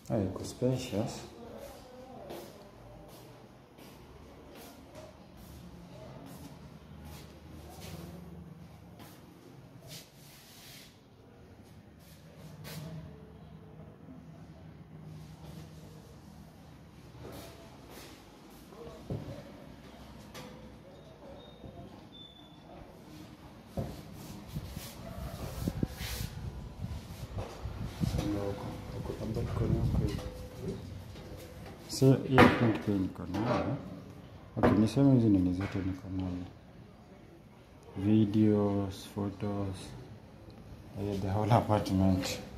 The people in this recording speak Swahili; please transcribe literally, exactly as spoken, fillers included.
Hey, iko spacious. So, yeah, front page niko nayo. Okay, niseme hizi nini zote niko nayo. Videos, photos, yeah, the whole apartment.